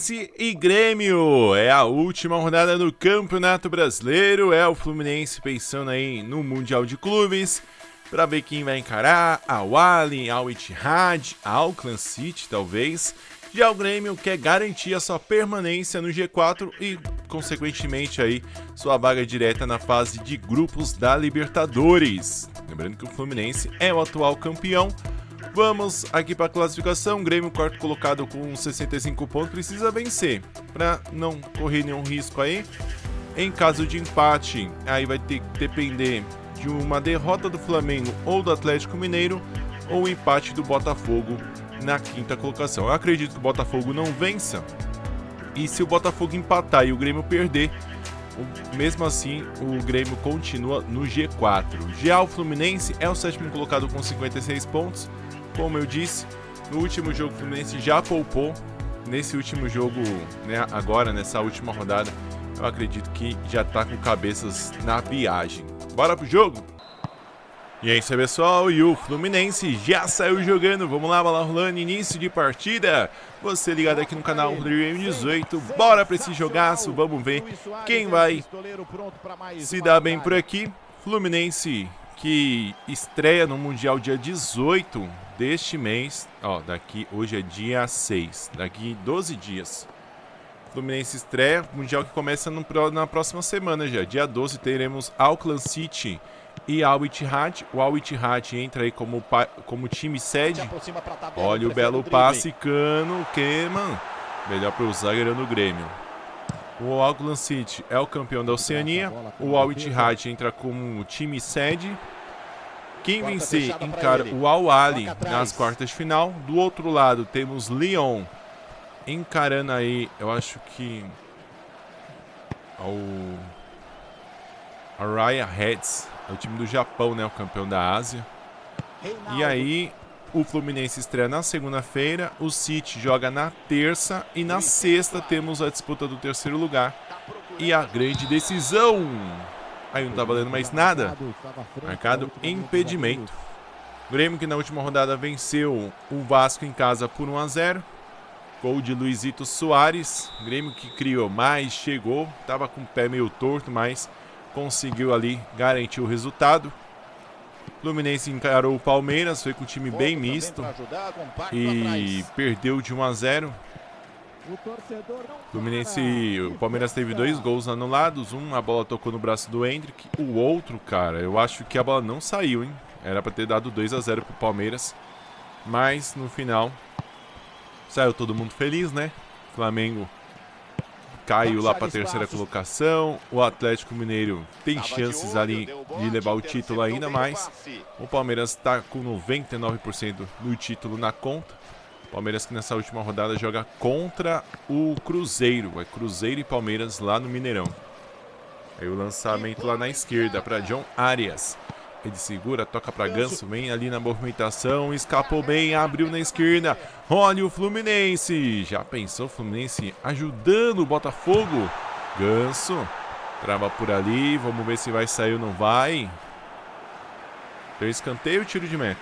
Fluminense e Grêmio, é a última rodada do Campeonato Brasileiro, é o Fluminense pensando aí no Mundial de Clubes, para ver quem vai encarar, Al Ahly, Al Ittihad, Auckland City talvez. Já o Grêmio quer garantir a sua permanência no G4 e, consequentemente, aí, sua vaga direta na fase de grupos da Libertadores. Lembrando que o Fluminense é o atual campeão. Vamos aqui para a classificação. Grêmio, quarto colocado com 65 pontos, precisa vencer para não correr nenhum risco aí. Em caso de empate, aí vai ter que depender de uma derrota do Flamengo ou do Atlético Mineiro ou empate do Botafogo na quinta colocação. Eu acredito que o Botafogo não vença, e se o Botafogo empatar e o Grêmio perder, mesmo assim o Grêmio continua no G4. Já o Fluminense é o sétimo colocado com 56 pontos. Como eu disse, no último jogo o Fluminense já poupou. Nesse último jogo, né, agora nessa última rodada, eu acredito que já tá com cabeças na viagem. Bora pro jogo? E é isso aí, pessoal, e o Fluminense já saiu jogando. Vamos lá, bola rolando, início de partida. Você ligado aqui no canal Rodrigo M18, bora pra esse jogaço. Vamos ver quem vai se dar bem por aqui. Fluminense que estreia no Mundial dia 18 deste mês. Ó, hoje é dia 6, daqui 12 dias. Fluminense estreia, Mundial que começa na próxima semana já. Dia 12 teremos Auckland City e Al Ittihad. O Al Ittihad entra aí como time sede. Olha o belo passe, Cano, Keman. Melhor para o zagueiro do Grêmio. O Auckland City é o campeão da Oceania. O Al Ittihad entra como time sede. Quem vencer encara o Al Ahly nas quartas de final. Do outro lado temos Lyon encarando aí, eu acho que o Araya Reds, é o time do Japão, né, o campeão da Ásia. E aí o Fluminense estreia na segunda-feira, o City joga na terça e na sexta temos a disputa do terceiro lugar e a grande decisão. Aí não tá valendo mais nada. Marcado impedimento. Grêmio que na última rodada venceu o Vasco em casa por 1-0. Gol de Luizito Soares. Grêmio que criou mais, chegou, tava com o pé meio torto, mas conseguiu ali garantir o resultado. Fluminense encarou o Palmeiras, foi com o time bem misto e perdeu de 1-0. O Palmeiras teve 2 gols anulados, a bola tocou no braço do Hendrick, o outro, cara, eu acho que a bola não saiu, hein? Era para ter dado 2-0 pro Palmeiras, mas no final saiu todo mundo feliz, né? Flamengo caiu lá para a terceira colocação. O Atlético Mineiro tem chances ali de levar o título ainda mais. O Palmeiras está com 99% do título na conta. O Palmeiras que nessa última rodada joga contra o Cruzeiro. É Cruzeiro e Palmeiras lá no Mineirão. Aí o lançamento lá na esquerda para John Arias. Ele segura, toca para Ganso, vem ali na movimentação, escapou bem, abriu na esquerda. Olha o Fluminense, já pensou o Fluminense ajudando o Botafogo? Ganso, trava por ali, vamos ver se vai sair ou não vai. Tem escanteio, tiro de meta.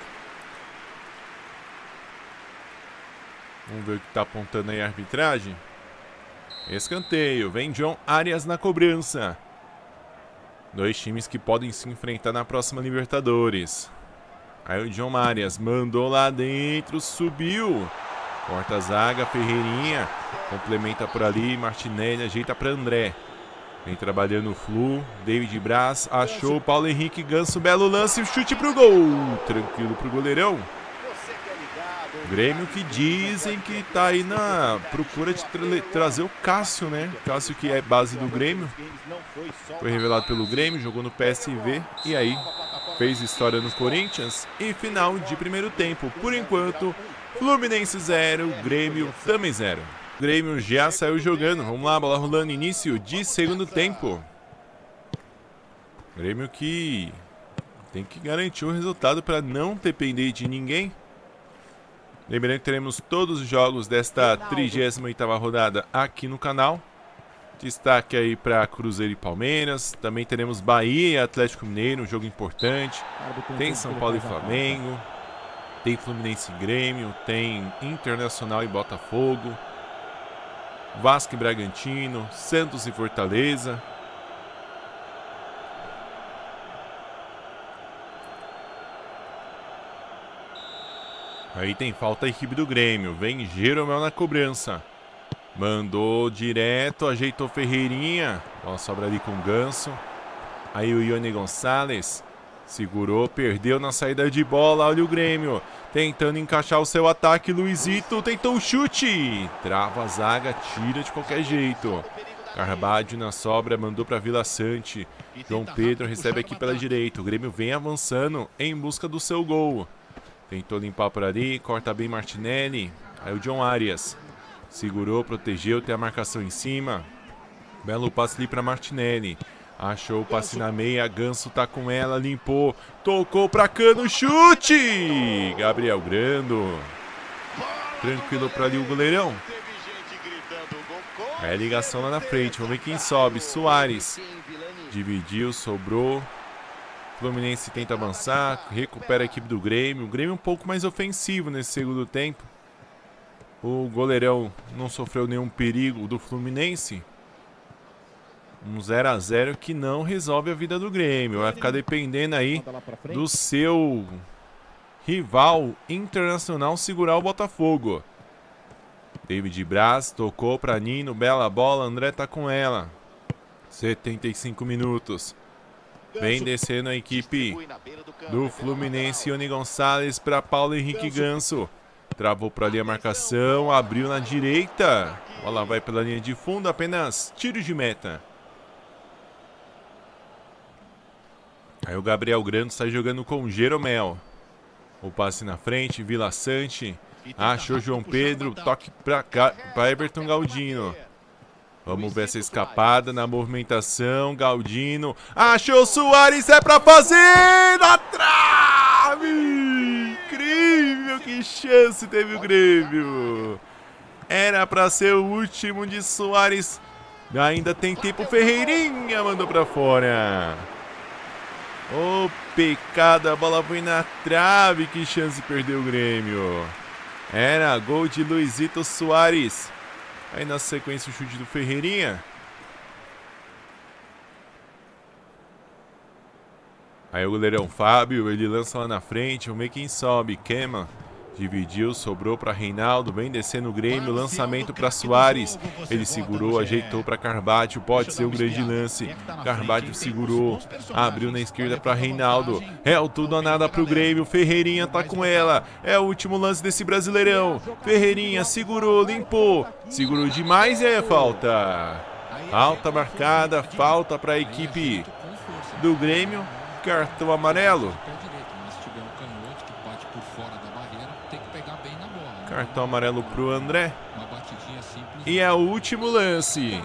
Vamos ver o que está apontando aí a arbitragem. Escanteio, vem John Arias na cobrança. 2 times que podem se enfrentar na próxima Libertadores. Aí o John Arias mandou lá dentro, subiu. Corta a zaga, Ferreirinha. Complementa por ali, Martinelli ajeita para André. Vem trabalhando o Flu, David Braz, achou Paulo Henrique, Ganso, belo lance, o chute pro gol. Tranquilo pro goleirão. Grêmio que dizem que tá aí na procura de trazer o Cássio, né? Cássio que é base do Grêmio. Foi revelado pelo Grêmio, jogou no PSV e aí fez história no Corinthians. E final de primeiro tempo. Por enquanto, Fluminense 0, Grêmio também 0. Grêmio já saiu jogando. Vamos lá, bola rolando, início de segundo tempo. Grêmio que tem que garantir o resultado para não depender de ninguém. Lembrando que teremos todos os jogos desta 38ª rodada aqui no canal. Destaque aí para Cruzeiro e Palmeiras. Também teremos Bahia e Atlético Mineiro, um jogo importante. Tem São Paulo e Flamengo. Tem Fluminense e Grêmio. Tem Internacional e Botafogo. Vasco e Bragantino, Santos e Fortaleza. Aí tem falta a equipe do Grêmio. Vem Jeromel na cobrança. Mandou direto, ajeitou Ferreirinha. Bola sobra ali com o Ganso. Aí o Ione Gonçalves segurou, perdeu na saída de bola. Olha o Grêmio tentando encaixar o seu ataque. Luizito tentou o chute. Trava a zaga, tira de qualquer jeito. Carbadio na sobra, mandou para Vila Sante. João Pedro recebe aqui pela direita. O Grêmio vem avançando em busca do seu gol. Tentou limpar por ali, corta bem Martinelli. Aí o John Arias segurou, protegeu, tem a marcação em cima. Belo passe ali para Martinelli. Achou o passe na meia, Ganso tá com ela, limpou, tocou pra Cano, chute! Gabriel Grando. Tranquilo pra ali o goleirão. Aí a ligação lá na frente, vamos ver quem sobe. Soares. Dividiu, sobrou. Fluminense tenta avançar, recupera a equipe do Grêmio. O Grêmio um pouco mais ofensivo nesse segundo tempo. O goleirão não sofreu nenhum perigo do Fluminense. Um 0 a 0 que não resolve a vida do Grêmio. Vai ficar dependendo aí do seu rival Internacional segurar o Botafogo. David Braz tocou para Nino, bela bola, André tá com ela. 75 minutos. Vem descendo a equipe do Fluminense, Ione Gonçalves para Paulo Henrique Ganso. Travou para ali a marcação, abriu na direita. Bola vai pela linha de fundo, apenas tiro de meta. Aí o Gabriel Grando sai jogando com o Jeromel. O passe na frente, Vila Sante. Achou João Pedro, toque para Everton Galdino. Vamos ver essa escapada na movimentação. Galdino. Achou Soares, é pra fazer! Na trave! Incrível, que chance teve o Grêmio. Era pra ser o último de Soares. Ainda tem tempo, Ferreirinha mandou pra fora. Ô, pecado, a bola foi na trave. Que chance perdeu o Grêmio. Era gol de Luizito Soares. Aí na sequência o chute do Ferreirinha. Aí o goleirão Fábio, ele lança lá na frente. Vamos ver quem sobe. Queima. Dividiu, sobrou para Reinaldo. Vem descendo o Grêmio. Lançamento para Soares. Ele segurou, ajeitou para Carbadio. Pode ser um grande lance. Carbadio segurou. Abriu na esquerda para Reinaldo. É o tudo ou nada para o Grêmio. Ferreirinha tá com ela. É o último lance desse Brasileirão. Ferreirinha segurou, limpou. Segurou demais e aí é falta. Falta marcada. Falta para a equipe do Grêmio. Cartão amarelo. Cartão amarelo pro André. E é o último lance.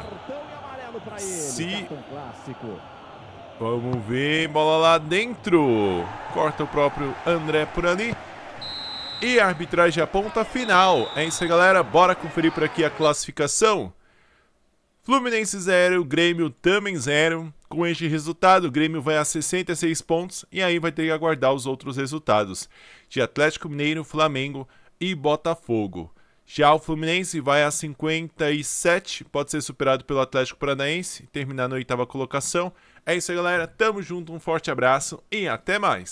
Vamos ver, bola lá dentro. Corta o próprio André por ali. E a arbitragem aponta final. É isso aí, galera. Bora conferir por aqui a classificação. Fluminense 0, Grêmio também 0. Com este resultado, o Grêmio vai a 66 pontos. E aí vai ter que aguardar os outros resultados de Atlético Mineiro, Flamengo e Botafogo. Já o Fluminense vai a 57, pode ser superado pelo Atlético Paranaense, terminar na 8ª colocação. É isso aí, galera. Tamo junto, um forte abraço e até mais.